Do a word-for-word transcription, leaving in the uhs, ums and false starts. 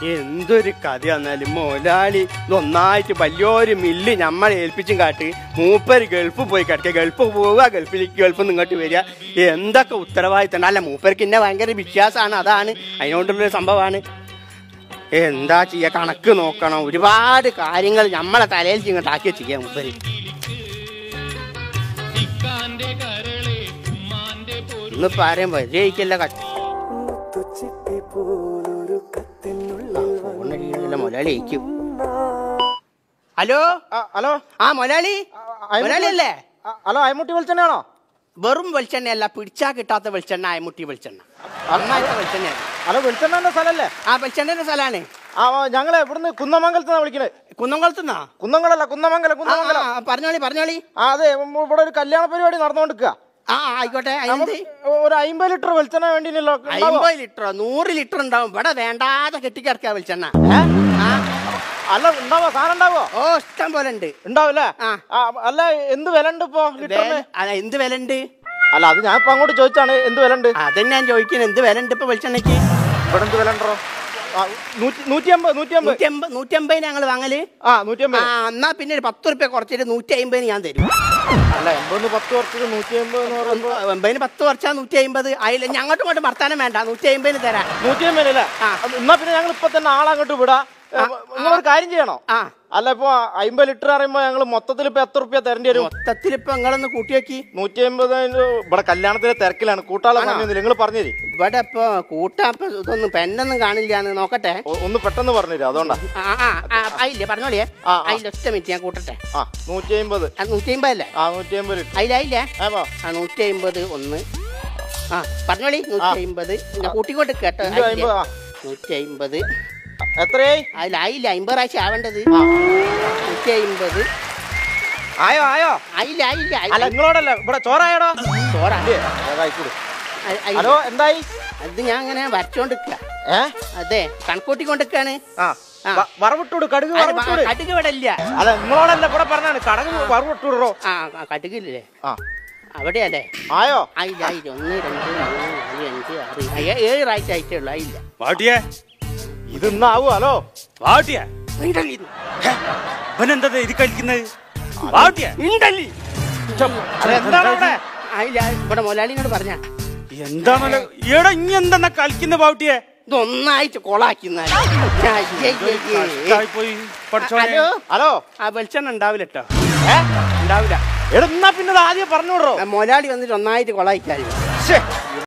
എന്തൊരു കഥ എന്നാലും മുതലാളി ഒന്നായിട്ട് വലിയൊരു മില്ല് നമ്മളെ ഏൽപ്പിച്ചും കാട്ട് മൂപ്പര് ഗൾഫ് പോയി കിടക്കുക. ഗൾഫ് പോവുക, ഗൾഫിലേക്ക് ഗൾഫിൽ നിന്ന് ഇങ്ങോട്ട് വരിക. എന്തൊക്കെ ഉത്തരവാദിത്തം. അല്ല മൂപ്പർക്ക് എന്നെ ഭയങ്കര വിശ്വാസമാണ്. അതാണ് അതിനോണ്ടുള്ളൊരു സംഭവമാണ്. എന്താ ചെയ്യുക, കണക്ക് നോക്കണം. ഒരുപാട് കാര്യങ്ങൾ നമ്മളെ തലയിൽ ഇങ്ങോട്ടാക്കിയ ചെയ്യാം മൂപ്പര്. ഒന്ന് പറയുമ്പോ ജയിക്കല്ല കട്ട് മുതലാളി. ഹലോ ഹലോ ആ മുതലാളി, മുതലാളി അല്ലേ? ഹലോ, അയമുട്ടി വെളിച്ചെണ്ണയാണോ? വെറും വെളിച്ചെണ്ണയല്ല, പിടിച്ചാ കിട്ടാത്ത വെളിച്ചെണ്ണ അയമുട്ടി വെളിച്ചെണ്ണ. നന്നായിട്ട് വെളിച്ചെണ്ണയാണ്. ഹലോ, വെളിച്ചെണ്ണന്റെ സ്ഥലല്ലേ? ആ വെളിച്ചെണ്ണന്റെ സ്ഥലമാണ്. ആ ഞങ്ങള് ഇവിടുന്ന് കുന്നമംഗലത്തുനിന്നാ വിളിക്കണത്. കുന്നംകുളത്തുനിന്നാ? കുന്നംകുളല്ല, കുന്നമംഗലം. കുന്നമംഗലം. പറഞ്ഞോളി പറഞ്ഞോളി. ആ അതെ, ഇവിടെ ഒരു കല്യാണ പരിപാടി നടന്നുകൊണ്ടിരിക്കുക. ആ ആയിക്കോട്ടെ. ഒരു അമ്പത് ലിറ്റർ വെളിച്ചെണ്ണ വേണ്ടിയല്ലോ. അമ്പത് ലിറ്ററോ നൂറ് ലിറ്റർ ഉണ്ടാവും. ഇവിടെ വേണ്ടാതെ കെട്ടിക്കിടക്കുക വെളിച്ചെണ്ണ. അല്ല, ഉണ്ടാവോ? സാധനം ഉണ്ടാവോ? ഓ ഇഷ്ടം പോലെ ഉണ്ട്. ഉണ്ടാവില്ലേ? അല്ല, എന്ത് വില ഉണ്ട് ഇപ്പൊ ലിറ്ററിന്? എന്ത് വില ഉണ്ട്? അല്ല, അത് ഞാൻ ഇപ്പൊ അങ്ങോട്ട് ചോദിച്ചാണ്. എന്ത് വില ഉണ്ട്? അതന്നെ ഞാൻ ചോദിക്കുന്നത്. എന്ത് വില ഉണ്ട് ഇപ്പൊ വെളിച്ചെണ്ണയ്ക്ക്? ഇവിടെ എന്ത് വില ഉണ്ടോ? നൂറ്റി അമ്പത് നൂറ്റി അമ്പത് നൂറ്റി അമ്പതിന് ഞങ്ങൾ വാങ്ങല്. ആ നൂറ്റി അമ്പത്. ആ എന്നാ പിന്നെ ഒരു പത്ത് റുപ്യ കുറച്ചിട്ട് നൂറ്റി അമ്പതിന് ഞാൻ തരും. അല്ല, എൺപതിന് പത്ത് കുറച്ചിട്ട് നൂറ്റി അമ്പത് എന്ന് പറയുമ്പോ എൺപതിന് പത്ത് കുറച്ചാൽ നൂറ്റി അമ്പത്. അതിൽ ഞങ്ങോട്ടും ഇങ്ങോട്ട് വർത്താനം വേണ്ട, നൂറ്റി അമ്പതിന് തരാം. നൂറ്റി അമ്പതിനല്ലേ? എന്നാ പിന്നെ ഞങ്ങൾ ഇപ്പൊ തന്നെ ആളങ്ങോട്ട് വിടാ. നിങ്ങളൊരു കാര്യം ചെയ്യണോ? അല്ല, ഇപ്പൊ അമ്പത് ലിറ്റർ പറയുമ്പോ ഞങ്ങള് മൊത്തത്തിൽ ഇപ്പൊ എത്ര റുപ്യ തരേണ്ടി വരും? മൊത്തത്തിൽ ഇപ്പൊ നിങ്ങളൊന്ന് കൂട്ടി വെക്കി. നൂറ്റി അമ്പത്. ഇവിടെ കല്യാണത്തിന്റെ തിരക്കിലാണ്, കൂട്ടാളെ പറഞ്ഞില്ല. നിങ്ങൾ പറഞ്ഞേരി. ഇവിടെ ഇപ്പൊ കൂട്ടാ ഇതൊന്നും പെണ്ണൊന്നും കാണില്ലാന്ന്. നോക്കട്ടെ, ഒന്ന് പെട്ടെന്ന് പറഞ്ഞുതരും. അതുകൊണ്ടാ. അതില്ലേ പറഞ്ഞോളിയേ. അതിൽ ഒറ്റ മിനിറ്റ് ഞാൻ കൂട്ടട്ടെ. ആ നൂറ്റി അമ്പത്. നൂറ്റി അമ്പത് അല്ലേ? ആ നൂറ്റി അമ്പത് ലിറ്റർ. അതിലേ ആ നൂറ്റി അമ്പത് ഒന്ന്. ആ പറഞ്ഞോളി. നൂറ്റി അമ്പത് കൂട്ടിക്കൊണ്ട് കേട്ടോ. നൂറ്റി അമ്പത് എത്രയായി? അതിലായില്ല, അമ്പത് പ്രാവശ്യം ആവേണ്ടത്. നൂറ്റി അമ്പത് ആയോ? ആയോ? ആയില്ല ആയില്ല. അല്ല, നിങ്ങളോടല്ല, ഇവിടെ ചോറായോടോ? ചോറാ. ഹലോ, എന്തായി? അത് ഞാൻ അങ്ങനെ വരച്ചോണ്ടിരിക്ക. അതെ, കണക്കൂട്ടിക്കൊണ്ടിരിക്കാണ്. വറവിട്ടൂട്, കടുക് വറവിട്ടൂട്. കടുക് ഇവിടെ ഇല്ല. അല്ല, നിങ്ങളോടല്ല, ഇവിടെ പറഞ്ഞാണ് കടുക് വറവിട്ടൂടോ. ആ കടുകില്ലേ? അവിടെയല്ലേ? ആയോ? ആയില്ല ആയില്ല. ഒന്ന് രണ്ട് മൂന്ന് നാല് അഞ്ച് ആറ് ഏഴ് പ്രാവശ്യം ആയിട്ടേ ഉള്ളു. ആയില്ല. ഇതൊന്നാവൂ. ഹലോ വാട്ടിയാ ഇവനെന്താ ഇത് കഴിക്കുന്നത്? ഇവിടെ മൊലാലിനോട് പറഞ്ഞ എന്താണല്ലോ ഈടെ ഇനി എന്താ കളിക്കുന്ന പാവട്ടിയെ? ഇതൊന്നായിട്ട് കൊളാക്കുന്ന. ഹലോ ഹലോ, ആ വെളിച്ചെണ്ണ ഉണ്ടാവില്ല കേട്ടോ. ഉണ്ടാവില്ല. എടാ, പിന്നെ ആദ്യം പറഞ്ഞോടോ. മൊലാളി വന്നിട്ട് ഒന്നായിട്ട് കൊളായിക്കാരും.